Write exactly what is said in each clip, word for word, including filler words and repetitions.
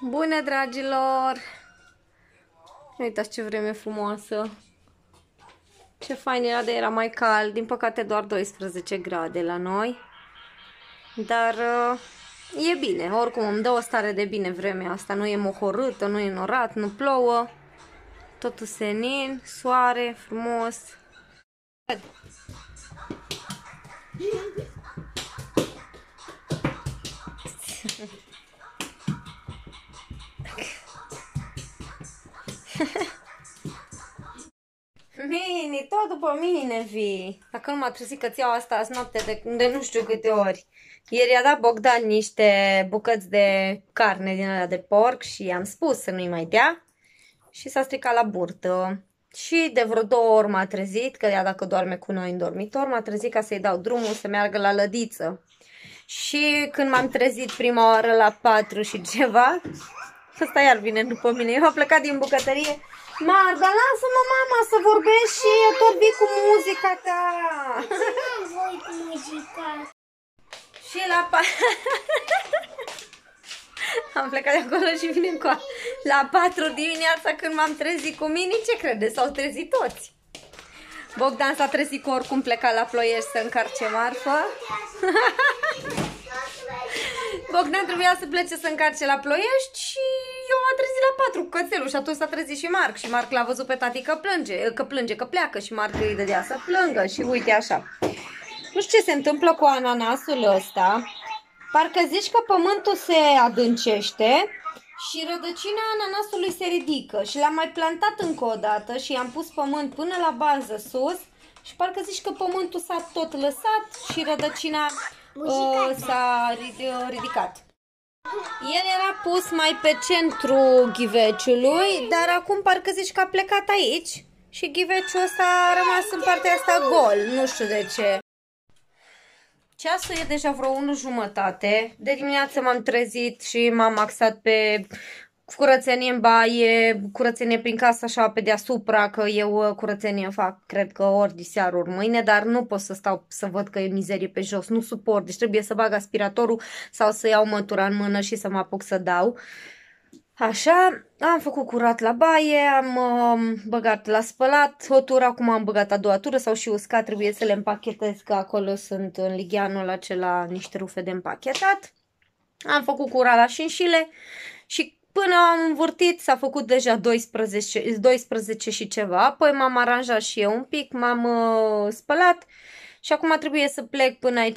Bună, dragilor! Uitați ce vreme frumoasă! Ce fain era de era mai cald, din păcate doar doisprezece grade la noi. Dar uh, e bine, oricum îmi dă o stare de bine vremea asta, nu e mohorâtă, nu e norat, nu plouă. Totul senin, soare, frumos. Mini, tot după mine vii. Dacă nu m-a trezit cățeaua asta azi noapte de, de nu știu câte ori. Ieri a dat Bogdan niște bucăți de carne din alea de porc și i-am spus să nu-i mai dea. Și s-a stricat la burtă. Și de vreo două ori m-a trezit, că ea dacă doarme cu noi în dormitor, m-a trezit ca să-i dau drumul să meargă la lădiță. Și când m-am trezit prima oară la patru și ceva, ăsta iar vine după mine, eu am plecat din bucătărie. Marga, lasă-mă mama să vorbești și eu tot vii cu muzica ta. Nu voi cu muzica. Și la pa... Am plecat de acolo și vine cu a... La patru dimineața când m-am trezit cu mine, ce crede? S-au trezit toți. Bogdan s-a trezit că oricum pleca la Ploiești să încarce marfă. Bogdan trebuia să plece să încarce la Ploiești și eu m-am trezit la patru cu cățelul și atunci s-a trezit și Marc. Și Marc l-a văzut pe tati că plânge, că plânge, că pleacă și Marc îi dădea să plângă și uite așa. Nu știu ce se întâmplă cu ananasul ăsta. Parcă zici că pământul se adâncește și rădăcina ananasului se ridică. Și l-am mai plantat încă o dată și i-am pus pământ până la bază sus. Și parcă zici că pământul s-a tot lăsat și rădăcina uh, s-a ridicat. El era pus mai pe centru ghiveciului, dar acum parcă zici că a plecat aici. Și ghiveciul ăsta a rămas în partea asta gol, nu știu de ce. Ceasul e deja vreo unu jumătate. De dimineață m-am trezit și m-am axat pe curățenie în baie, curățenie prin casă așa pe deasupra, că eu curățenie fac, cred că ori diseară, ori mâine, dar nu pot să stau să văd că e mizerie pe jos, nu suport, deci trebuie să bag aspiratorul sau să iau mătura în mână și să mă apuc să dau. Așa, am făcut curat la baie, am uh, băgat la spălat o tură, acum am băgat a doua tură, sau și uscat, trebuie să le împachetez, că acolo sunt în ligheanul acela niște rufe de împachetat. Am făcut curat la șinșile și până am învârtit s-a făcut deja doisprezece, doisprezece și ceva, apoi m-am aranjat și eu un pic, m-am uh, spălat. Și acum trebuie să plec până aici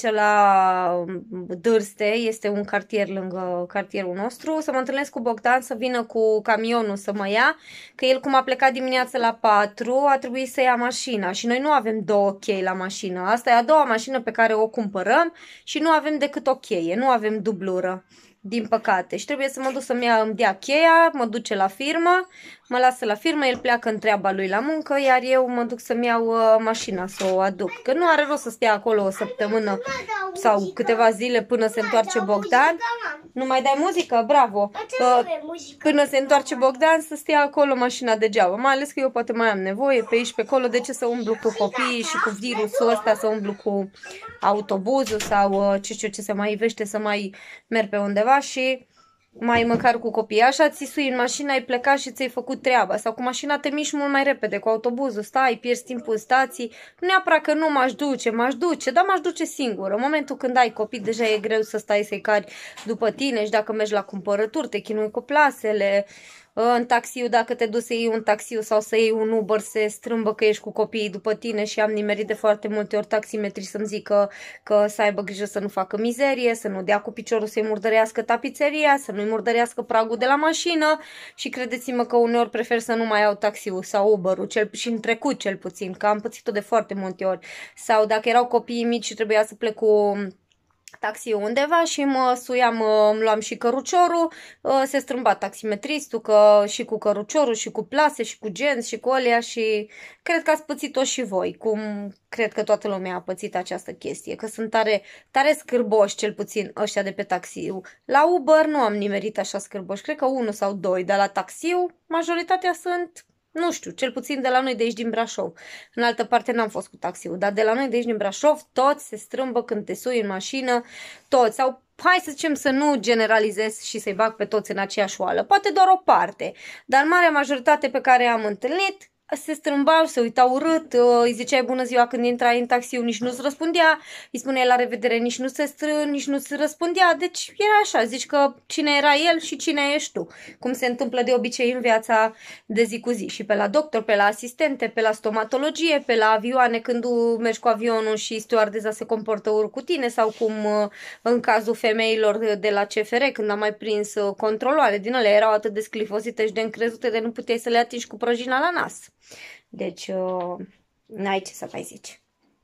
la Dârste, este un cartier lângă cartierul nostru, să mă întâlnesc cu Bogdan, să vină cu camionul să mă ia, că el cum a plecat dimineața la patru, a trebuit să ia mașina și noi nu avem două chei la mașină. Asta e a doua mașină pe care o cumpărăm și nu avem decât o cheie, nu avem dublură. Din păcate. Și trebuie să mă duc să-mi ia, îmi dea cheia, mă duce la firmă, mă lasă la firmă, el pleacă în treaba lui la muncă, iar eu mă duc să-mi iau uh, mașina, să o aduc. Că nu are rost să stea acolo o săptămână sau câteva zile până se întoarce Bogdan. Nu mai dai muzică? Bravo! Uh, până se întoarce Bogdan să stea acolo mașina degeaba. Mai ales că eu poate mai am nevoie pe aici, pe acolo. De ce să umblu cu copiii și cu virusul ăsta, să umblu cu autobuzul sau uh, ce știu ce se mai ivește, să mai merg pe undeva și mai măcar cu copiii. Așa ți sui în mașină, ai plecat și ți-ai făcut treaba. Sau cu mașina te miști mult mai repede, cu autobuzul stai, pierzi timpul în stații. Nu neapărat că nu m-aș duce, m-aș duce, dar m-aș duce singură. În momentul când ai copii, deja e greu să stai să-i cari după tine și dacă mergi la cumpărături, te chinui cu plasele. În taxiu, dacă te duci să iei un taxiu sau să iei un Uber, se strâmbă că ești cu copiii după tine și am nimerit de foarte multe ori taximetrii să-mi zică că să aibă grijă să nu facă mizerie, să nu dea cu piciorul să-i murdărească tapiseria, să nu-i murdărească pragul de la mașină și credeți-mă că uneori prefer să nu mai iau taxiul sau Uber-ul, cel, și în trecut cel puțin, că am pățit-o de foarte multe ori. Sau dacă erau copiii mici și trebuia să plec cu taxi undeva și mă suiam, îmi luam și căruciorul, se strâmba taximetristul că și cu căruciorul și cu plase și cu genți și cu alea și cred că ați pățit-o și voi, cum cred că toată lumea a pățit această chestie, că sunt tare, tare scârboși, cel puțin ăștia de pe taxiu. La Uber nu am nimerit așa scârboși, cred că unul sau doi, dar la taxiu majoritatea sunt... Nu știu, cel puțin de la noi de aici din Brașov. În altă parte n-am fost cu taxiul, dar de la noi de aici din Brașov toți se strâmbă când te sui în mașină, toți. Sau hai să zicem să nu generalizez și să-i bag pe toți în aceeași oală, poate doar o parte, dar marea majoritate pe care am întâlnit se strâmbau, se uitau urât, îi ziceai bună ziua când intrai în taxiu, nici nu-ți răspundea, îi spuneai la revedere, nici nu se strân, nici nu se răspundea, deci era așa, zici că cine era el și cine ești tu, cum se întâmplă de obicei în viața de zi cu zi, și pe la doctor, pe la asistente, pe la stomatologie, pe la avioane când mergi cu avionul și stewardesa se comportă urât cu tine, sau cum în cazul femeilor de la C F R când am mai prins controloare din alea, erau atât de sclifosite și de încrezute de nu puteai să le atingi cu prăjina la nas. Deci, uh, n-ai ce să mai zici.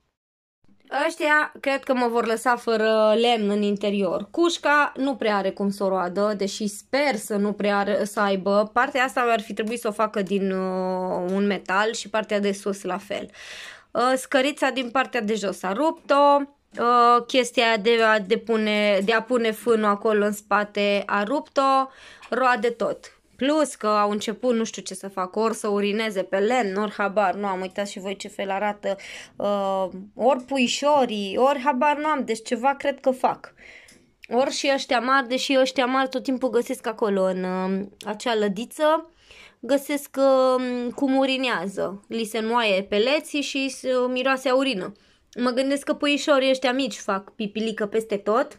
Ăștia cred că mă vor lăsa fără lemn în interior. Cușca nu prea are cum să o roadă, deși sper să nu prea are, să aibă. Partea asta ar fi trebuit să o facă din uh, un metal și partea de sus la fel. Uh, scărița din partea de jos a rupt-o. Uh, chestia de a, de, pune, de a pune fânul acolo în spate a rupt-o. Roade tot. Plus că au început, nu știu ce să fac, ori să urineze pe lemn, ori habar, nu am uitat și voi ce fel arată, uh, ori puișorii, ori habar nu am, deci ceva cred că fac. Ori și ăștia mari, deși ăștia mari tot timpul găsesc acolo în uh, acea lădiță, găsesc uh, cum urinează, li se înmoaie peleții și uh, miroase a urină. Mă gândesc că puișorii ăștia mici fac pipilică peste tot.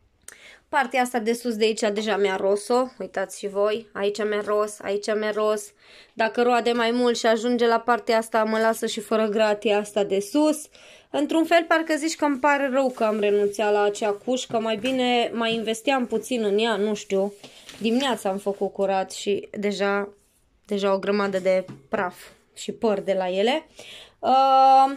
Partea asta de sus de aici deja mi-a ros-o, uitați și voi, aici mi-a ros, aici mi-a ros. Dacă roade mai mult și ajunge la partea asta, mă lasă și fără gratia asta de sus. Într-un fel parcă zici că îmi pare rău că am renunțat la acea cușcă, mai bine mai investeam puțin în ea, nu știu. Dimineața am făcut curat și deja, deja o grămadă de praf și păr de la ele. Uh,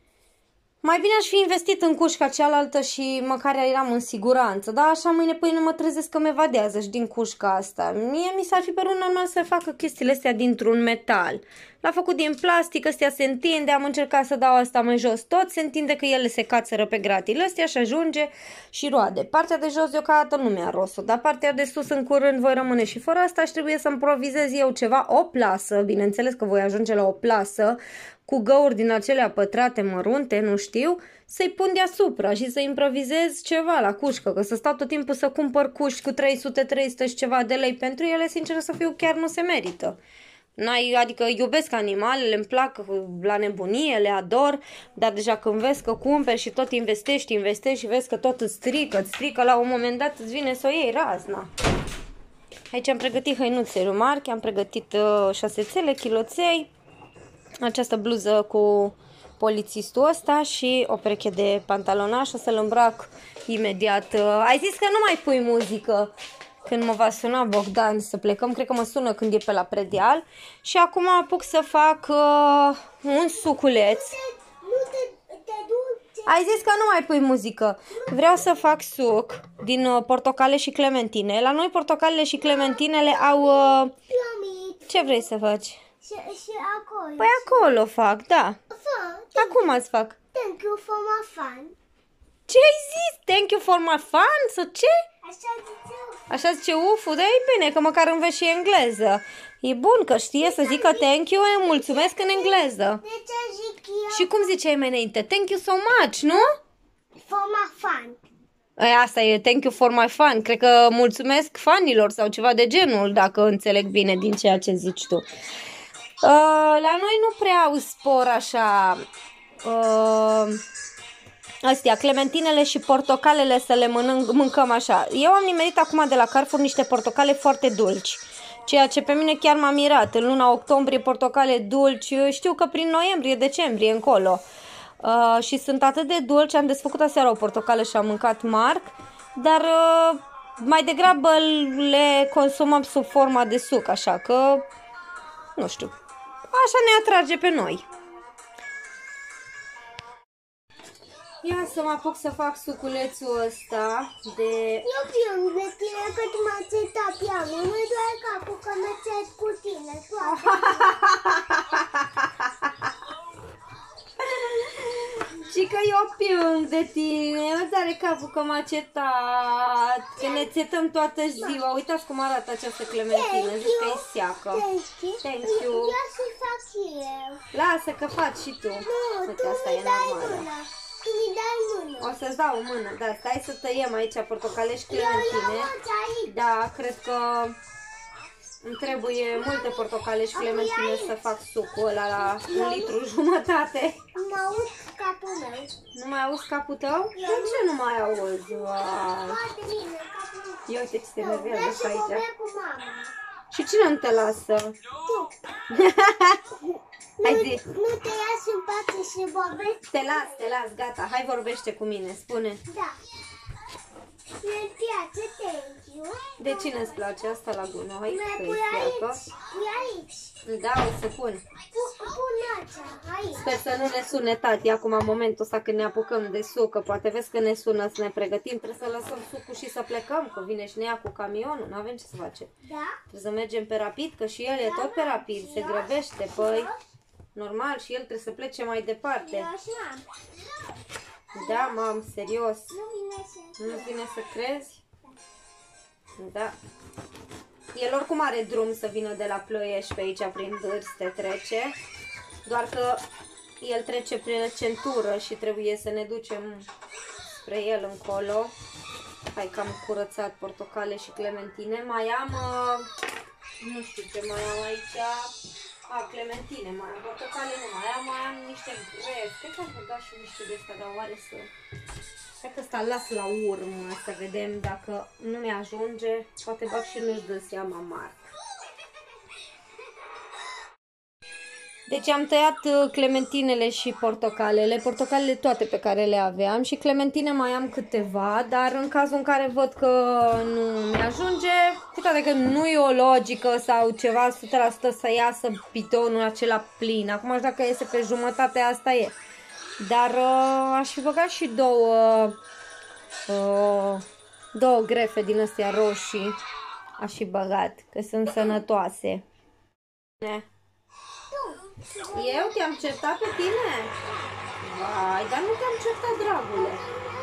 Mai bine aș fi investit în cușca cealaltă și măcar eram în siguranță, dar așa mâine pâine mă trezesc că mi-evadează și din cușca asta. Mie mi s-ar fi părut normal să facă chestiile astea dintr-un metal. L-a făcut din plastic, astea se întinde, am încercat să dau asta mai jos tot, se întinde că ele se cațără pe gratile astea și ajunge și roade. Partea de jos deocamdată nu mi-a ros-o, dar partea de sus în curând voi rămâne și fără asta și trebuie să improvizez eu ceva, o plasă, bineînțeles că voi ajunge la o plasă, cu găuri din acelea pătrate mărunte, nu știu, să-i pun deasupra și să improvizez ceva la cușcă, că să stau tot timpul să cumpăr cuști cu trei sute trei sute și ceva de lei pentru ele, sincer să fiu, chiar nu se merită. N-ai, adică iubesc animalele, îmi plac la nebunie, le ador, dar deja când vezi că cumperi și tot investești, investești și vezi că tot îți strică, îți strică, la un moment dat îți vine să o iei razna. Aici am pregătit hăinuțe rumarchi, am pregătit uh, șasețele, chiloței, această bluză cu polițistul ăsta și o pereche de pantalonaș, o să-l îmbrac imediat. Uh, ai zis că nu mai pui muzică când mă va suna Bogdan să plecăm, cred că mă sună când e pe la predeal. Și acum apuc să fac uh, un suculeț. Ai zis că nu mai pui muzică. Vreau să fac suc din uh, portocale și clementine. La noi portocalele și clementinele au... Uh... Ce vrei să faci? Și, și acolo. Păi acolo fac, da. Fă, Acum îți fac. thank you for my fun. Ce ai zis? Thank you for my fun? Sau ce? Așa zice eu. Așa zice Ufu, dar e bine că măcar înveți și engleză. E bun că știe să zică thank you, mulțumesc în engleză. De ce zic eu? Și cum ziceai mai înainte? Thank you so much, nu? For my fun. Ei, asta e thank you for my fun. Cred că mulțumesc fanilor sau ceva de genul, dacă înțeleg bine din ceea ce zici tu. Uh, la noi nu prea au spor așa... Uh, astea, clementinele și portocalele să le mănânc, mâncăm așa. Eu am nimerit acum de la Carrefour niște portocale foarte dulci, ceea ce pe mine chiar m-a mirat. În luna octombrie portocale dulci, știu că prin noiembrie, decembrie încolo. Uh, și sunt atât de dulci, am desfăcut aseară o portocală și am mâncat marc, dar uh, mai degrabă le consumăm sub forma de suc, așa că, nu știu, așa ne atrage pe noi. Ia să mă apuc să fac suculețul ăsta de... Eu plâng de tine că tu m-ai țetat pe a mine, nu-i doar capul că mă țet cu tine, toate. Și că eu plâng de tine, mă doare capul că m-a cetat, că ne țetăm toată ziua. Uitați cum arată această clementină, zic că e seacă. Thank you. Eu să fac eu. Lasă că faci și tu. Nu, uite, tu asta nu-i e dai normală. mâna. tu mi dai mână. O să-ți dau o mână, da, stai să tăiem aici portocale și clementine. Eu, eu, aici. Da, cred că îmi trebuie multe portocale și clementine să fac sucul ăla la un litru jumătate. Nu mă aud capul meu. Nu mai auzi capul tău? De ce nu mai auzi? Wow. Foarte bine, capul meu. Ia uite ce te Vreau nervează să aici. vorbesc cu mama. Și cine nu te lasă? Tu. Hai Nu, zi. nu te iași în față și vorbești? Te las, te las, gata. Hai vorbește cu mine, spune. Da. Mi-e place, thank you. De cine îți place asta la gunoi? Mi-ai Că-i pui pleacă. aici. Pui aici. Da, o să pun. Pu- Pun aici. Aici. Sper să nu ne sune tati acum în momentul ăsta când ne apucăm de suc, că poate vezi că ne sună să ne pregătim, trebuie să lăsăm sucul și să plecăm, că vine și ne ia cu camionul, nu avem ce să facem. Da? Trebuie să mergem pe rapid, că și el e tot pe rapid, se grăbește, păi, normal, și el trebuie să plece mai Eu departe. și am. Da, mam, serios, Nu vine să... nu vine să crezi? Da. El oricum are drum să vină de la Ploiești pe aici prin Dârste trece, doar că el trece prin centură și trebuie să ne ducem spre el încolo. Hai că am curățat portocale și clementine. Mai am, uh, nu știu ce mai am aici, a, clementine, mai am portocale, nu mai am, mai am niște grevi. Cred că am băgat și niște de astea, dar oare să... Cred că ăsta las la urmă, să vedem dacă nu mi-ajunge, poate bag și nu-și dă seama Marc. Deci am tăiat clementinele și portocalele, portocalele toate pe care le aveam și clementine mai am câteva, dar în cazul în care văd că nu mi-ajunge, cu toate că nu e o logică sau ceva o sută la sută să iasă bidonul acela plin, acum și dacă iese pe jumătate, asta e. Dar uh, aș fi băgat și două, uh, două grefe din astea roșii, aș fi băgat, că sunt sănătoase. Ne. Eu te-am certat pe tine? Vai, dar nu te-am certat, dragule.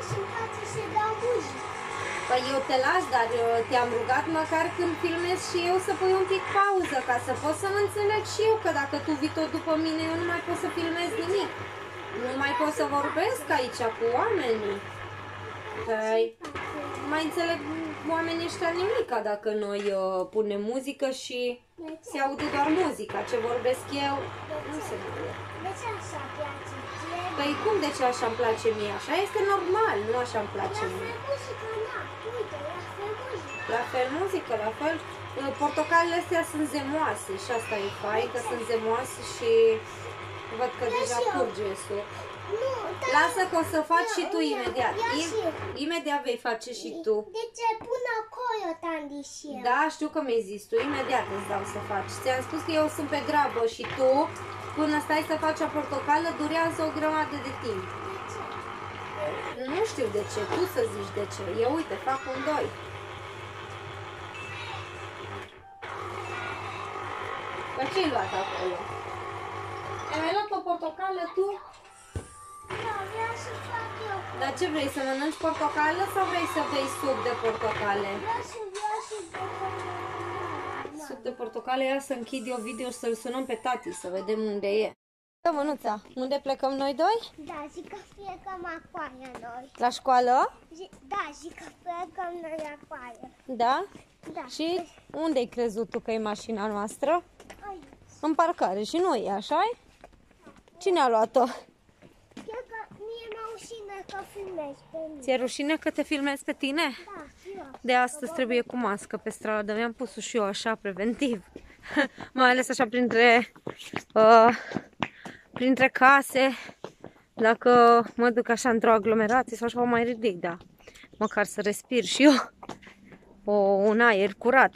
Păi eu te las, dar te-am rugat măcar când filmez și eu să pui un pic pauză, ca să pot să mă înțeleg și eu, că dacă tu vii tot după mine, eu nu mai pot să filmez nimic. Nu mai pot să vorbesc aici cu oamenii. Păi, nu mai înțeleg oamenii ăștia nimica dacă noi uh, punem muzică și se aude doar muzica. Ce vorbesc eu, nu se aude. De ce așa place ție? Păi cum de ce așa îmi place mie? Așa este normal, nu așa îmi place La mie. fel muzică, na. Uite, la fel muzică. La fel muzică, la fel. Portocalele astea sunt zemoase și asta e fain, că sunt zemoase și văd că deja curge suc. Nu, dar... Lasă că o să faci și tu Ia, imediat. ia Im și eu. imediat vei face și tu. De ce pun acolo, Tandi, și eu? Da, știu că mi-ai zis tu, imediat îți dau să faci. Ți-am spus că eu sunt pe grabă și tu, până stai să faci o portocală, durează o grămadă de timp. De ce? Nu știu de ce, tu să zici de ce. Eu uite, fac un doi. Păi ce-ai luat acolo? Ai luat o portocală tu? Da, vreau să fac eu. Dar ce vrei, să mănânci portocală sau vrei să bei suc de portocale? Vreau să vreau să Suc de portocale, ia să închid eu video și să-l sunăm pe tati, să vedem unde e. Da, Mânuța, unde plecăm noi doi? Da, zic că plecăm acolo noi. La școală? Zi- Da, zic că plecăm noi acolo. Da? Da. Și unde ai crezut tu că e mașina noastră? Aici. În parcare și nu e, așa-i? Cine a luat-o? Cred că mie mă rușine că filmezi pe mine. Ți-e rușine că te filmezi pe tine? Da, eu. De astăzi trebuie cu mască pe stradă, mi-am pus și eu așa, preventiv. Mai ales așa printre, uh, printre case, dacă mă duc așa într-o aglomerație sau așa, mai ridic, da. Măcar să respir și eu o, un aer curat.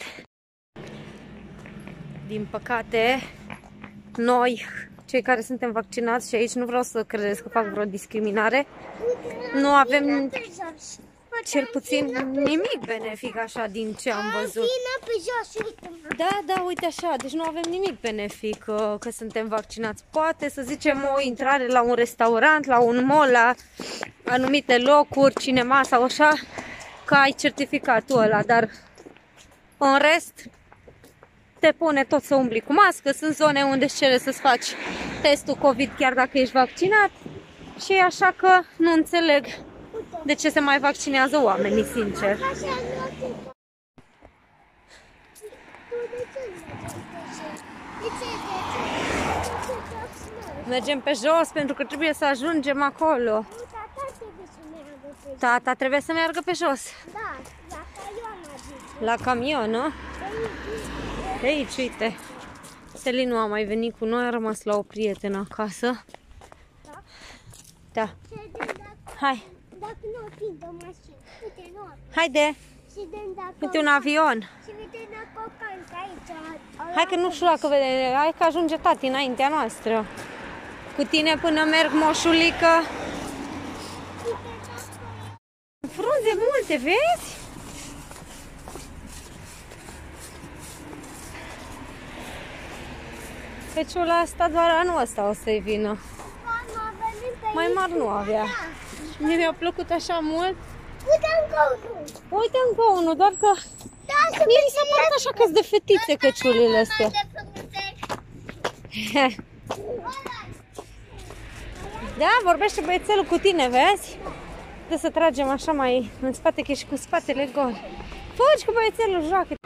Din păcate, noi, cei care suntem vaccinați și aici, nu vreau să credeți că fac vreo discriminare, nu avem cel puțin nimic benefic așa din ce am văzut. Vină pe jos, uite-mă. Da, da, uite așa, deci nu avem nimic benefic că, că suntem vaccinați. Poate să zicem o intrare la un restaurant, la un mall, la anumite locuri, cinema sau așa, că ai certificatul ăla, dar în rest te pune tot să umbli cu mască. Sunt zone unde îți cere să-ți faci testul COVID chiar dacă ești vaccinat Și așa că nu înțeleg de ce se mai vaccinează oamenii, sincer. Mergem pe jos pentru că trebuie să ajungem acolo. Tata trebuie să meargă pe jos. Da, la camion. La camion, nu? De aici, uite. Selin nu a mai venit cu noi, a rămas la o prietenă acasă. Da. Hai. Dacă nu oprim de mașină, uite, nu oprim. Haide. Uite un avion. Și uite dacă o cancă aici. Hai că nu știu dacă vede, hai că ajunge tati înaintea noastră. Cu tine până merg, moșulică. Frunze multe, vezi? Feciul asta doar anul ăsta o să-i vină. Mai mari nu avea. Mie mi-a plăcut așa mult. Uite încă unul. Uite încă unul, doar că mie mi s-a părut așa că-s de fetițe căciulile astea. Da, vorbește băiețelul cu tine, vezi? Trebuie să tragem așa mai în spate, că ești cu spatele gol. Fugi cu băiețelul, joacă-te!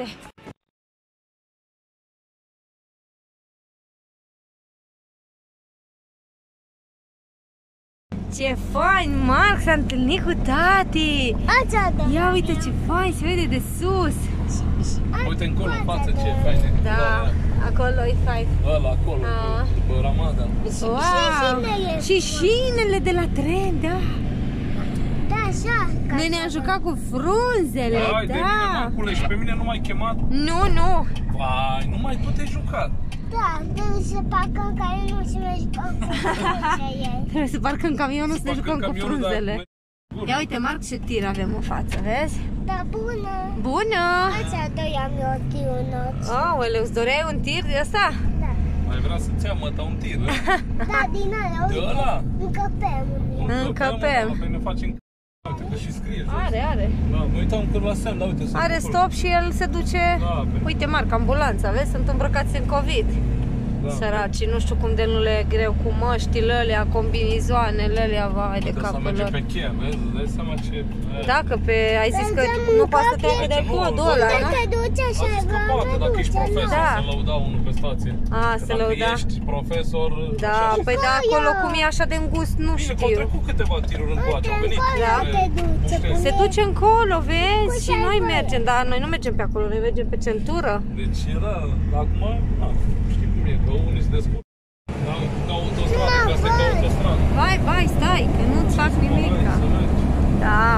Ce fain, Marc s-a întâlnit cu tati! Ia uite ce fain, se vede de sus! Uite încolo în față ce fain e. Da, acolo e fain. Ăla acolo, după Ramada. Wow! Și șinele de la tren, da! Da, așa. Noi ne-am jucat cu frunzele, Hai, da! de mine, Marcule, și pe mine nu m-ai chemat? Nu, nu! Vai, numai tu te-ai jucat. Da, trebuie să parcăm camionul și ne jucăm cu frunzele. Trebuie să parcăm camionul să ne jucăm cu camionul, dar frunzele. noi- Ia uite, Marc, ce tir avem în față, vezi? Da, bună. Bună! Așa doream eu tirul. Aoleu, îți doreai un tir de ăsta? Da. Mai vrea să-ți ia măta un tir, da? Da, din alea, De uite. ăla? Încăpem. Încăpem. Pe ne facem. Uite că și scrie jos. Are, are. Da, mă uitam că la semn, da, uite. sunt Are acolo. stop și el se duce... Da, pe- Uite, Marc, ambulanța, vezi? Sunt îmbrăcați în COVID. Da. Săraci, nu știu cum de nu le e greu cu măștile alea, combinizoanele alea, vai de Trebuie să capul merge lor. pe cheia, vezi? Îți dai seama ce... Dacă pe, ai zis că nu poate să te Aici de nu, codul nu, ăla, nu. nu? Te duce A așa, zis că poate, dacă ești profesor, Da. să lăuda unul pe stație. A, Că să dacă lăuda. ești profesor... Da, așa, păi de acolo cum e așa de îngust, nu Bine, că au știu. trecut câteva tiruri încoace, au venit. Da. te duce, Nu știu. Se duce încolo, vezi? Și Cu noi ce-ai mergem, dar noi nu mergem pe acolo, noi mergem pe centură. Deci era, acum, na, știi cum e, că unii se descurcă. Ca, ca autostradă, că asta e ca autostradă. Vai, vai, stai, că nu-ți fac nimic. Hai, să mergi. Da.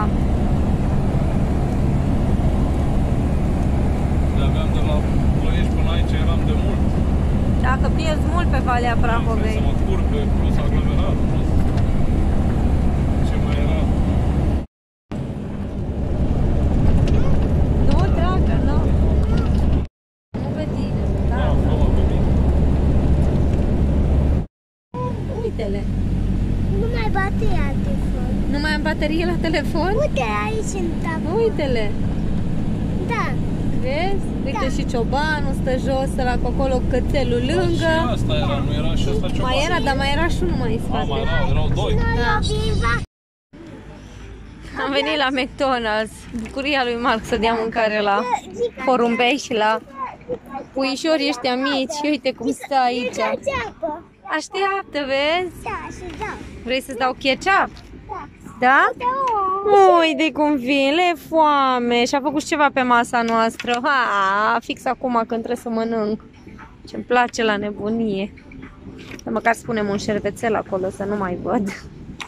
De aveam de la Ploiești până aici, eram de mult. Dacă pierzi mult pe Valea Să Prahovei. mă curc pe plus aglomerat, plus ce mai era. Nu, dragă, nu. Nu pe tine, Da, da. fă-mă pe mine. Uite-le. Nu mai bate ea telefon. Nu mai am baterie la telefon? Uite aici în tabă. Uite-le. Da. Vezi? Uite Da. și ciobanul stă jos, ăla cu acolo, cățelul Și lângă. asta era, nu era și asta ceva. Mai era, dar mai era și unul mai în A, mai spate. erau, erau doi. Noi Da. oprim va. Am venit la McDonald's. Bucuria lui Marc să dea mâncare la porumbei și la puișorii ăștia mici. Uite cum stă aici. Ceapă. Așteaptă, vezi? Da, și da. Vrei să-ți dau ketchup? Da. Da? Da. Uite cum vin, le foame. Și-a făcut și ceva pe masa noastră. Ha, fix acum când trebuie să mănânc. Ce-mi place la nebunie. Dar măcar spunem un șervețel acolo să nu mai văd.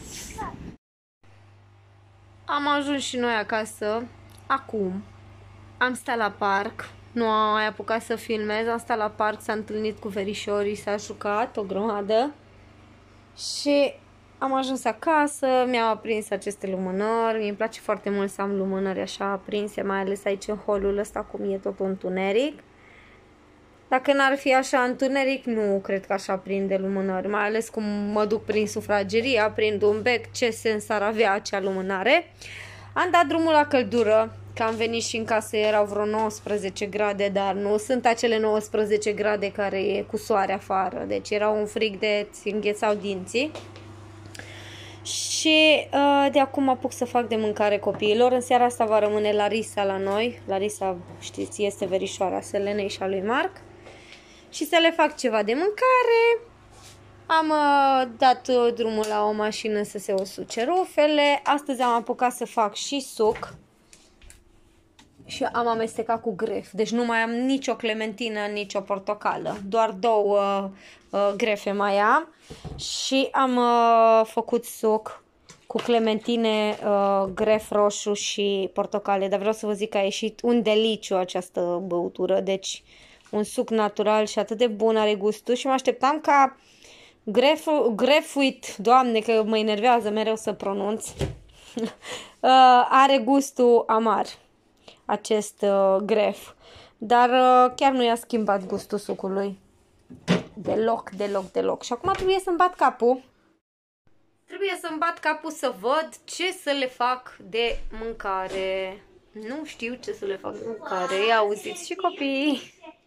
Am ajuns și noi acasă. Acum. Am stat la parc. Nu am mai apucat să filmez. Am stat la parc, s-a întâlnit cu verișorii, s-a jucat o grămadă. Și am ajuns acasă, mi-am aprins aceste lumânări. Mie îmi place foarte mult să am lumânări așa aprinse, mai ales aici în holul ăsta, cum e tot întuneric. Dacă n-ar fi așa întuneric, nu cred că așa prinde lumânări, mai ales cum mă duc prin sufragerie, aprind un bec, ce sens ar avea acea lumânare. Am dat drumul la căldură, că am venit și în casă erau vreo nouăsprezece grade, dar nu sunt acele nouăsprezece grade care e cu soare afară, deci era un frig de ți înghețau dinții. Și uh, de acum apuc să fac de mâncare copiilor. În seara asta va rămâne Larisa la noi. Larisa, știți, este verișoara Selenei și a lui Marc. Și să le fac ceva de mâncare. Am uh, dat uh, drumul la o mașină să se usuce rufele. Astăzi am apucat să fac și suc. Și am amestecat cu gref. Deci nu mai am nicio clementină, nicio portocală. Doar două uh, grefe mai am. Și am uh, făcut suc cu clementine, uh, gref roșu și portocale. Dar vreau să vă zic că a ieșit un deliciu această băutură. Deci un suc natural și atât de bun are gustul. Și mă așteptam ca greful, grefuit, doamne că mă enervează mereu să pronunț, uh, are gustul amar. Acest uh, gref, dar uh, chiar nu i-a schimbat gustul sucului deloc, deloc, deloc. Și acum trebuie să-mi bat capul. Trebuie să-mi bat capul să văd ce să le fac de mâncare. Nu știu ce să le fac de mâncare. Ia auziți și copiii.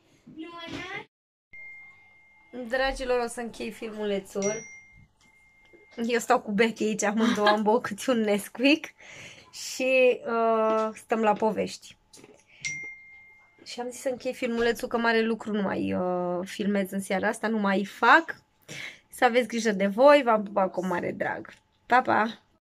Dragilor, o să închei filmulețul. Eu stau cu Becky aici, amândouă am băut câte un Nesquik. Și uh, stăm la povești. Și am zis să închei filmulețul, că mare lucru nu mai uh, filmez în seara asta, nu mai fac. Să aveți grijă de voi, v-am pupat cu mare drag. Pa, pa!